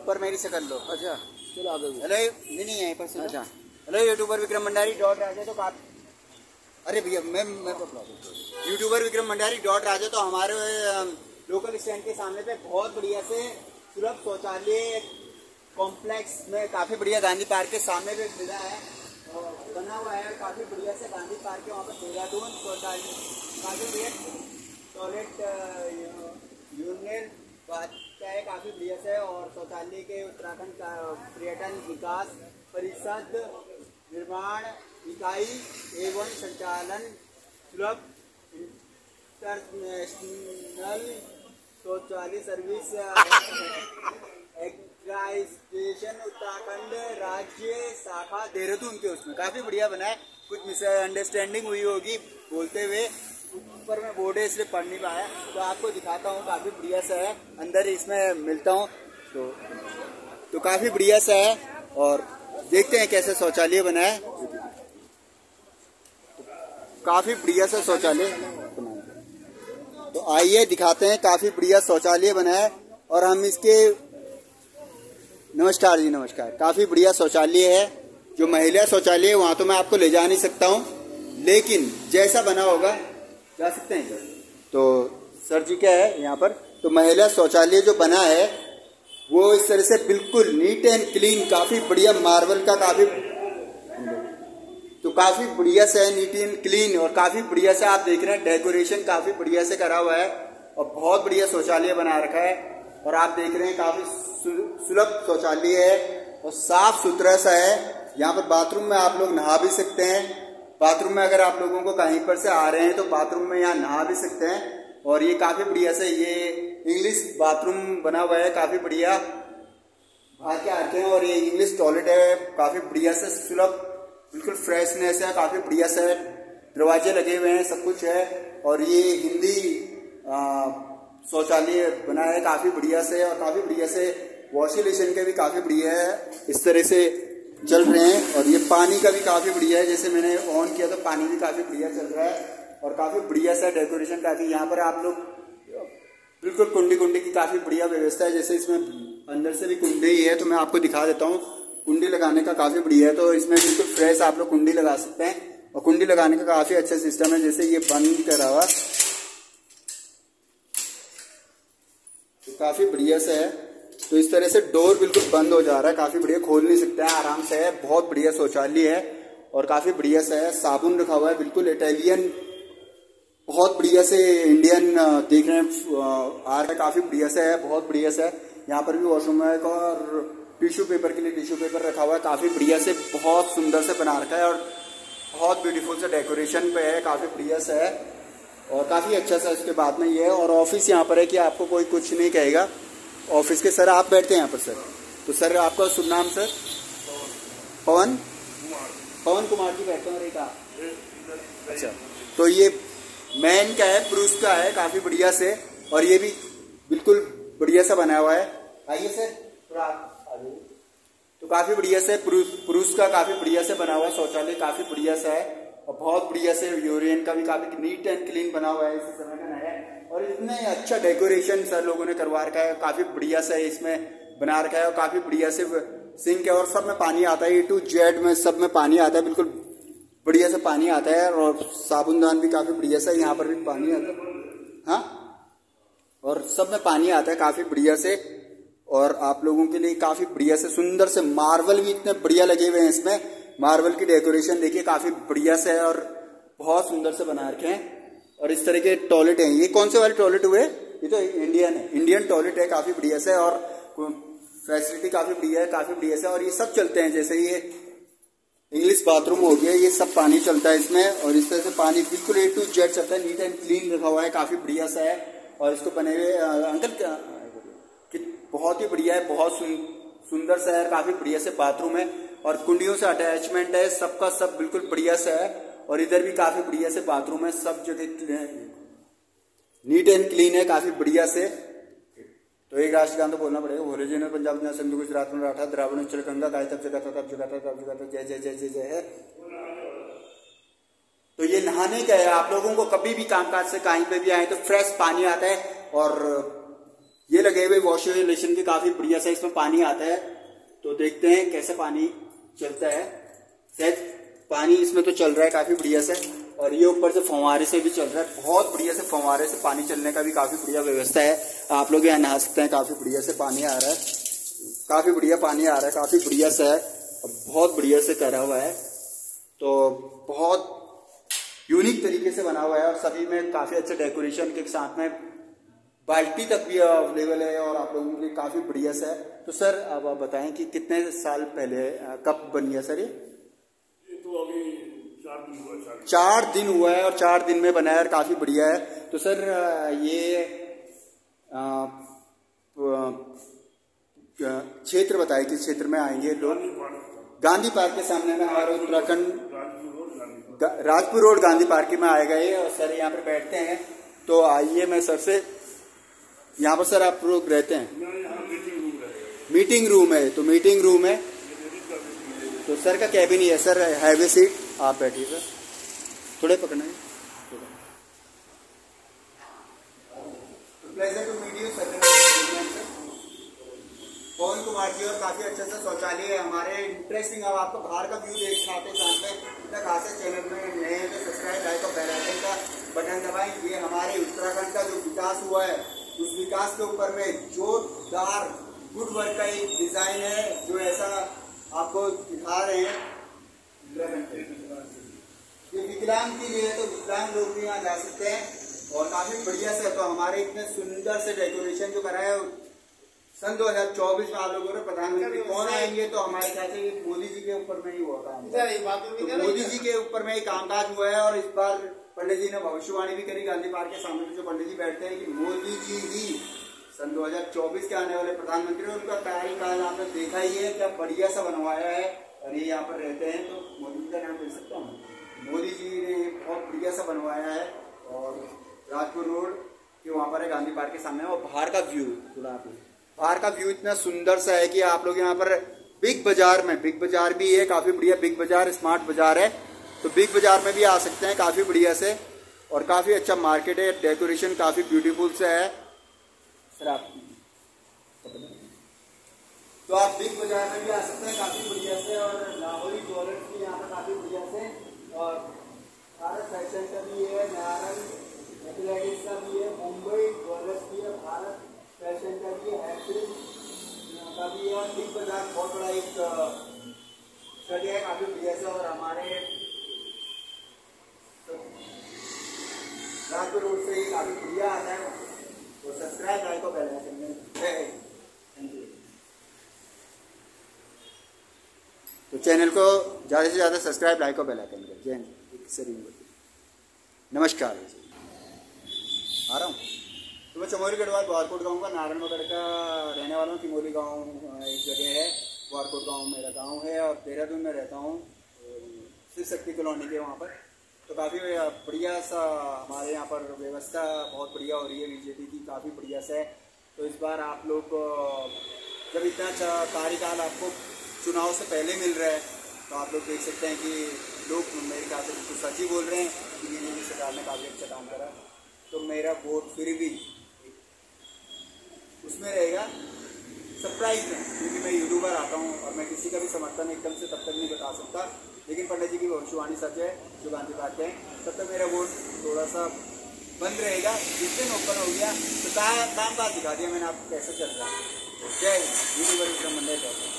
ऊपर मेरी शक्ल लो। अच्छा चलो आगे। हेलो नहीं है पर अच्छा hello youtuber Vikram Bhandari dot Raja तो काफी, अरे भैया मैं यूट्यूबर विक्रम भंडारी डॉट राजा तो हमारे लोकल स्टैंड के सामने पे बहुत बढ़िया से सुलभ शौचालय कॉम्प्लेक्स में काफी बढ़िया गांधी पार्क के सामने पे मिला है और बना हुआ है काफी बढ़िया से गांधी पार्क के वहाँ पर देहरादून शौचालय काफी बढ़िया टॉयलेट यूनियन बात का है काफी बढ़िया से और शौचालय के उत्तराखंड का पर्यटन विकास परिषद निर्माण इकाई एवं संचालन सुलभ इंटरनेशनल शौचालय सर्विस एग्राइजेशन उत्तराखंड राज्य शाखा देहरादून के उसमें काफी बढ़िया बना है। कुछ मिसअंडरस्टैंडिंग हुई होगी बोलते हुए, ऊपर में बोर्ड है इसलिए पढ़ नहीं पाया तो आपको दिखाता हूँ। काफी बढ़िया सा है, अंदर इसमें मिलता हूँ तो काफी बढ़िया सा है और देखते हैं कैसे शौचालय बना है। काफी बढ़िया सा शौचालय तो आइए दिखाते हैं। काफी बढ़िया शौचालय बना है और हम इसके नमस्कार जी नमस्कार। काफी बढ़िया शौचालय है, जो महिला शौचालय है वहां तो मैं आपको ले जा नहीं सकता हूँ, लेकिन जैसा बना होगा जा सकते हैं। तो सर जी क्या है यहाँ पर, तो महिला शौचालय जो बना है वो इस तरह से बिल्कुल नीट एंड क्लीन, काफी बढ़िया मार्बल का काफी तो काफी बढ़िया से है, नीट एंड क्लीन और काफी बढ़िया से आप देख रहे हैं डेकोरेशन काफी बढ़िया से करा हुआ है और बहुत बढ़िया शौचालय बना रखा है और आप देख रहे हैं काफी सुलभ शौचालय है और साफ सुथरा सा है। यहाँ पर बाथरूम में आप लोग नहा भी सकते हैं। बाथरूम में अगर आप लोगों को कहीं पर से आ रहे हैं तो बाथरूम में यहाँ नहा भी सकते हैं और ये काफी बढ़िया से ये इंग्लिश बाथरूम बना हुआ है, काफी बढ़िया बाहर के आते हैं और ये इंग्लिश टॉयलेट है, काफी बढ़िया से सुलभ बिल्कुल फ्रेशनेस है, काफी बढ़िया से दरवाजे लगे हुए हैं, सब कुछ है और ये हिंदी शौचालय बना है काफी बढ़िया से और काफी बढ़िया से वॉश बेसिन के भी काफी बढ़िया है, इस तरह से चल रहे हैं और ये पानी का भी काफी बढ़िया है। जैसे मैंने ऑन किया तो पानी भी काफी बढ़िया चल रहा है और काफी बढ़िया सा डेकोरेशन काफी। यहाँ पर आप लोग बिल्कुल कुंडी की काफी बढ़िया व्यवस्था है। जैसे इसमें अंदर से भी कुंडी ही है तो मैं आपको दिखा देता हूँ। कुंडी लगाने का काफी बढ़िया है, तो इसमें बिल्कुल फ्रेश आप लोग कुंडी लगा सकते हैं और कुंडी लगाने का काफी अच्छा सिस्टम है। जैसे ये बंद करा हुआ तो काफी बढ़िया से है, तो इस तरह से डोर बिल्कुल बंद हो जा रहा है, काफी बढ़िया, खोल नहीं सकते हैं, आराम से है। बहुत बढ़िया शौचालय है और काफी बढ़िया से है। साबुन रखा हुआ है बिल्कुल इटालियन, बहुत बढ़िया से इंडियन देख रहे हैं आ रहा है, काफी बढ़िया से है, बहुत बढ़िया से है। यहाँ पर भी वॉशरूम है और टिश्यू पेपर के लिए टिश्यू पेपर रखा हुआ है, काफी बढ़िया से, बहुत सुंदर से बना रखा है और बहुत ब्यूटीफुल से डेकोरेशन पे है, काफी बढ़िया से है और काफी अच्छा सा इसके बाद में ये है। और ऑफिस यहाँ पर है कि आपको कोई कुछ नहीं कहेगा। ऑफिस के सर आप बैठते हैं यहाँ पर सर, तो सर आपका शुभ नाम सर? पवन कुमार जी बैठते हैं और एक आप। अच्छा, तो ये मैन का है, पुरुष का है, काफी बढ़िया से और ये भी बिल्कुल बढ़िया सा बना हुआ है। आइए सर थोड़ा आगे। तो काफी बढ़िया से पुरुष का काफी बढ़िया से बना हुआ है शौचालय, काफी बढ़िया सा है और बहुत बढ़िया से यूरियन का भी काफी नीट एंड क्लीन बना हुआ है, इसी समय का नया है और इतने अच्छा डेकोरेशन सर लोगों ने करवा रखा है, काफी बढ़िया से इसमें बना रखा है और काफी बढ़िया से सिंक है और सब में पानी आता है, A to Z में सब में पानी आता है, बिल्कुल बढ़िया से पानी आता है और साबुनदान भी काफी बढ़िया से, यहाँ पर भी पानी आता है, हाँ, और सब में पानी आता है काफी बढ़िया से और आप लोगों के लिए काफी बढ़िया से सुंदर से मार्बल भी इतने बढ़िया लगे हुए हैं इसमें। मार्बल की डेकोरेशन देखिए काफी बढ़िया से है और बहुत सुंदर से बना रखे हैं और इस तरह के टॉयलेट हैं। ये कौन से वाले टॉयलेट हुए? ये तो इंडियन है, इंडियन टॉयलेट है, काफी बढ़िया से और फैसिलिटी काफी बढ़िया है, काफी बढ़िया से और ये सब चलते हैं। जैसे ये इंग्लिश बाथरूम हो गया, ये सब पानी चलता है इसमें और इस तरह से पानी बिल्कुल A to Z चलता है, नीट एंड क्लीन रखा हुआ है, काफी बढ़िया सा है और इसको बने हुए अंकल बहुत ही बढ़िया है, बहुत सुंदर सा है, काफी बढ़िया से बाथरूम है और कुंडियों से अटैचमेंट है, सबका सब बिल्कुल बढ़िया से है और इधर भी काफी बढ़िया से बाथरूम है, सब जगह नीट एंड क्लीन है, काफी बढ़िया से। तो एक राष्ट्रगान तो बोलना पड़ेगा, भोले जी ने पंजाब में सिंधु गुजरात में मराठा द्राविड़ चल गंगा गाय तब जगह तब जगह जय जय जय जय जय है। तो ये नहाने का है, आप लोगों को कभी भी कामकाज से कहीं पे भी आए तो फ्रेश पानी आता है और ये लगे हुए वॉश बेसिन के काफी बढ़िया से इसमें पानी आता है, तो देखते हैं कैसे पानी चलता है। शायद पानी इसमें तो चल रहा है काफी बढ़िया से, और ये ऊपर से फव्वारे से भी चल रहा है, बहुत बढ़िया से फव्वारे से पानी चलने का भी काफी बढ़िया व्यवस्था है। आप लोग यहाँ नहा सकते हैं, काफी बढ़िया से पानी आ रहा है, काफी बढ़िया पानी आ रहा है, काफी बढ़िया से है, बहुत बढ़िया से करा हुआ है, तो बहुत यूनिक तरीके से बना हुआ है। और सभी में काफी अच्छे डेकोरेशन के साथ में बाल्टी तक भी अवेलेबल है, और आप लोगों के लिए काफी बढ़िया से है। तो सर अब आप बताएं कि कितने साल पहले कब बन गया सर ये? तो अभी 4 दिन हुआ है, और 4 दिन में बना है, काफी बढ़िया है। तो सर ये क्षेत्र बताइए, किस क्षेत्र में आएंगे लोग? गांधी पार्क के सामने में हमारे उत्तराखंड राजपुर रोड गांधी पार्क में आएगा ये। और सर यहाँ पर बैठते हैं, तो आइए मैं सर से, यहाँ पर सर आप लोग रहते हैं? मीटिंग रूम है, तो मीटिंग रूम है, तो सर का कैबिन ही है सर, हैव ए सीट, आप बैठिए सर, थोड़े पकड़ना है। Pleasure to meet you sir, Pawan Kumar ji, और काफी अच्छा सा शौचालय है हमारे, इंटरेस्टिंग। अब आपको बाहर का व्यू देख पाते साथ में, खास चैनल में नए हैं तो सब्सक्राइब लाइक और बेल आइकन का बटन दबाएं। ये हमारे उत्तराखंड का जो विकास हुआ है, उस विकास के ऊपर में जोरदार गुड वर्क का एक डिजाइन है, जो ऐसा आपको दिखा रहे हैं। ये विकलांग के लिए है, तो विकलांग लोग भी यहाँ जा सकते हैं, और काफी बढ़िया से। तो हमारे इतने सुंदर से डेकोरेशन जो करा है, सन 2024 में आप लोगों ने प्रधानमंत्री कौन आएंगे, तो हमारे ख्याल से मोदी जी के ऊपर में ही हुआ काम, तो मोदी जी के ऊपर में ही कामकाज हुआ है। और इस बार पंडित जी ने भविष्यवाणी भी करी गांधी पार्क के सामने जो पंडित जी बैठते हैं, कि मोदी जी ही सन 2024 के आने वाले प्रधानमंत्री, उनका कार्यकाल आपने देखा ही है, क्या बढ़िया सा बनवाया है। और ये यहाँ पर रहते हैं, तो मोदी जी का नाम ले सकता हूँ, मोदी जी ने बहुत बढ़िया सा बनवाया है। और राजपुर रोड के वहाँ पर है गांधी पार्क के सामने, और बाहर का व्यू थोड़ा आप, बाहर का व्यू इतना सुंदर सा है कि आप लोग यहाँ पर बिग बाजार में, बिग बाजार भी है काफी बढ़िया, बिग बाजार स्मार्ट बाजार है, तो बिग बाजार में भी आ सकते हैं काफी बढ़िया से, और काफी अच्छा मार्केट है, डेकोरेशन काफी ब्यूटीफुल से है सर। आप तो आप बिग बाजार में भी आ सकते हैं काफी बढ़िया से, और लाहौरी ज्वेलर्स भी यहाँ पर काफी बढ़िया से, और भारत फैशन का भी है, नारंग एथलेटिक्स का भी है, मुंबई ज्वेलर्स भी है, भारत फैशन का भी है, का भी है। बिग बाजार बहुत बड़ा एक जगह है काफी बढ़िया से, और हमारे राजपुर रोड से काफी बढ़िया आता है। तो सब्सक्राइब लाइक और बेल आइकन में, थैंक यू। तो चैनल को ज़्यादा से ज़्यादा सब्सक्राइब लाइक और बेल आइकन कर। जय हिंद, नमस्कार। आ रहा हूँ, तो मैं चमोली गढ़वाल बारकोट गांव का, नारायणगढ़ का रहने वाला हूँ। किमोली गांव एक जगह है, बारकोट गांव मेरा गांव है, और देहरादून में रहता हूँ, शिव शक्ति कॉलोनी के वहाँ पर। तो काफ़ी बढ़िया सा हमारे यहाँ पर व्यवस्था बहुत बढ़िया हो रही है बीजेपी की, काफ़ी बढ़िया से है। तो इस बार आप लोग जब इतना अच्छा कार्यकाल आपको चुनाव से पहले मिल रहा है, तो आप लोग देख सकते हैं कि लोग मेरे ख्याल से बिल्कुल सच ही बोल रहे हैं कि बीजेपी सरकार ने काफ़ी अच्छा काम करा। तो मेरा वोट फिर भी उसमें रहेगा सरप्राइज में, क्योंकि मैं यूट्यूबर आता हूँ, और मैं किसी का भी समर्थन एकदम से तब तक नहीं बता सकता, लेकिन पंडित जी की भविष्यवाणी सच है जो गांधी पार्क है, तब तक मेरा वोट थोड़ा सा बंद रहेगा। जिस दिन ओपन हो गया तो काम काज दिखा दिया मैंने आपको कैसे चल रहा है। जय यूट्यूबर मंडल।